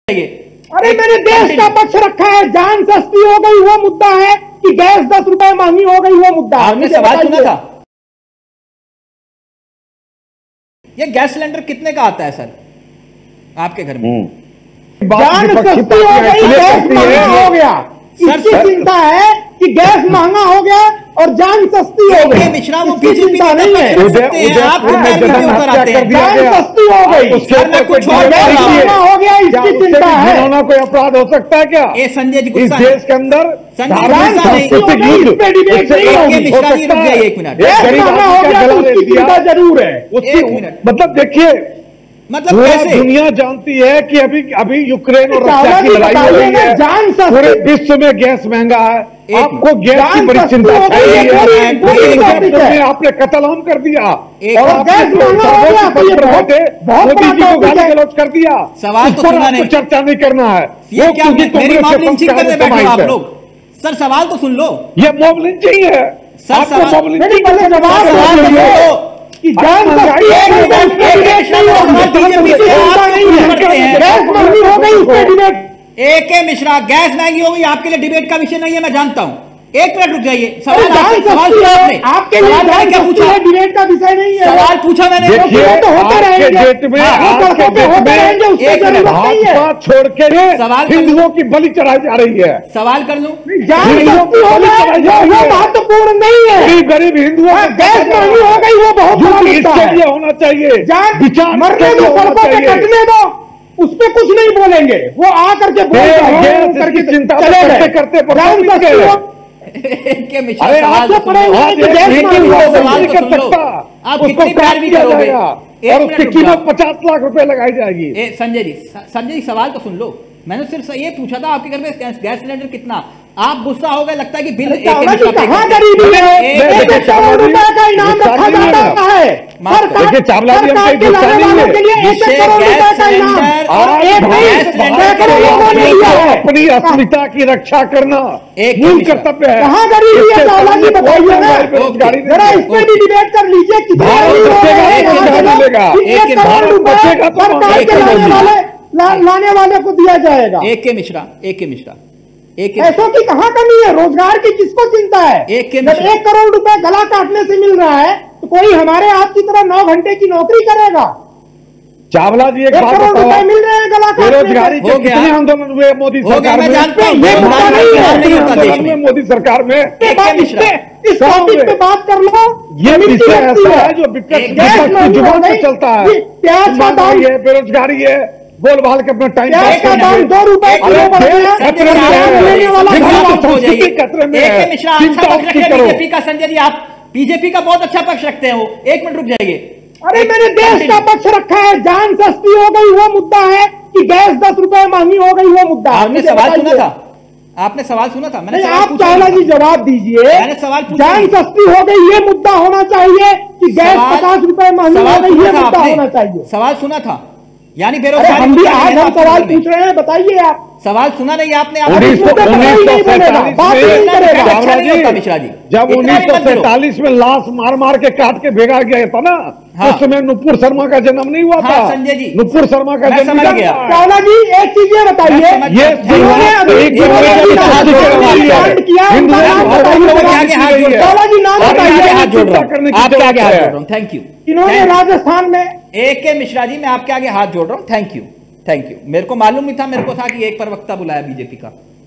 अरे मैंने देश का पक्ष रखा है। जान सस्ती हो गई वो मुद्दा है कि गैस 10 रुपए महंगी हो गई वो मुद्दा है। आपने सवाल सुना था? ये गैस सिलेंडर कितने का आता है सर आपके घर में? जान सस्ती हो गई, गैस महंगा हो गया। इसकी चिंता है कि गैस महंगा हो गया और जान सस्ती हो गई। मिश्रा वो बीजेपी का नहीं है। आप जान सस्ती हो गई, कुछ महंगा हो गया, इसकी चिंता है। घिनौना कोई अपराध हो सकता है क्या ये संजय जी इस देश के अंदर? जरूर है। मतलब देखिए, मतलब कैसे दुनिया जानती है कि अभी यूक्रेन और रशिया की लड़ाई हो रही है, पूरे विश्व में गैस महंगा है। आपको गैस की बड़ी चिंता चाहिए। आपने कत्ल आम कर दिया और मोदी जी को गाली गलौज कर दिया। सवाल तो सुना नहीं, चर्चा नहीं करना है। ये क्या मेरी मॉब लिंचिंग करने बैठे हो आप लोग? सर सवाल तो सुन लो। ये मॉब लिंचिंग है। सर मॉब लिंचिंग कि जान ए मिश्रा, गैस महंगी हो गई आपके लिए डिबेट का विषय नहीं है, मैं जानता हूं। एक मिनट रुक जाइए। सवाल आपके लिए क्या पूछा? डिबेट का विषय नहीं है। सवाल पूछा मैंने। तो होते रहेंगे, छोड़ के हिंदुओं की बलि चढ़ाई जा रही है। सवाल कर लूं? महत्वपूर्ण नहीं है। गरीब हिंदुओं गैस महंगी हो गई वो बहुत इसके लिए होना चाहिए। विचार मरने दो, सड़कों पे कटने दो, उस पर कुछ नहीं बोलेंगे। वो आकर के करके चिंता करते आप कितनी प्यार भी करोगे और उसकी कीमत 50 लाख रुपए लगाई जाएगी। संजय जी सवाल तो सुन लो। मैंने सिर्फ ये पूछा था आपके घर में गैस सिलेंडर कितना? आप गुस्सा हो गए, लगता है कि बिल कहाँ गरीबी है? 1 करोड़ रुपए का इनाम रखा जाता है। देखिए चावला जी हम कहीं गुस्सा नहीं है। अपनी अस्मिता की रक्षा करना मूल कर्तव्य है। कहाँ गरीबी है चावला जी, बताइए जरा। इस पे भी डिबेट कर लीजिए। लाने वाले को दिया जाएगा। एक के मिश्रा पैसों की कहाँ कमी है? रोजगार की किसको चिंता है? जब 1 करोड़ रुपए गला काटने से मिल रहा है तो कोई हमारे आप की तरह 9 घंटे की नौकरी करेगा? चावला जी 1 करोड़ रुपए मिल रहे हैं गला काटने। बेरोजगारी के कितने आंदोलन हुए मोदी सरकार में? मोदी सरकार में इस टॉपिक पे बात कर लो। ये विषय ऐसा है जो विपक्ष जुबान पे चलता है। प्याज का दाम है, बेरोजगारी है, बोल भाल के अपना टाइम का दाम 2 रुपए किलो बढ़ गया। बीजेपी का संजय जी, आप बीजेपी का बहुत अच्छा पक्ष रखते हो। 1 मिनट रुक जाइए। अरे मैंने देश का पक्ष रखा है। जान सस्ती हो गई वो मुद्दा है कि गैस 10 रुपए महंगी हो गई वो मुद्दा है। आपने सवाल सुना था? आपने सवाल सुना था? मैंने आप चावला जी जवाब दीजिए। मैंने सवाल पूछा। जान सस्ती हो गई ये मुद्दा होना चाहिए कि गैस 50 रुपए महंगी हो गई ये मुद्दा होना चाहिए। सवाल सुना था? यानी बेरोजगारी। हम भी आज हम सवाल पूछ रहे हैं, बताइए आप। सवाल सुना नहीं आपने? 1947 मिश्रा जी, जब 1947 में लाश मार मार के काट के भेजा गया था ना, उस समय नुपुर शर्मा का जन्म नहीं हुआ था। संजय जी, नुपुर शर्मा का जन्म समझ गया। चावला जी एक चीज ये बताइए, थैंक यू। इन्होंने राजस्थान में AK मिश्रा जी, मैं आपके आगे हाथ जोड़ रहा हूं। Thank you. मेरे को मालूम नहीं था, मेरे को था कि एक प्रवक्ता बुलाया बीजेपी का।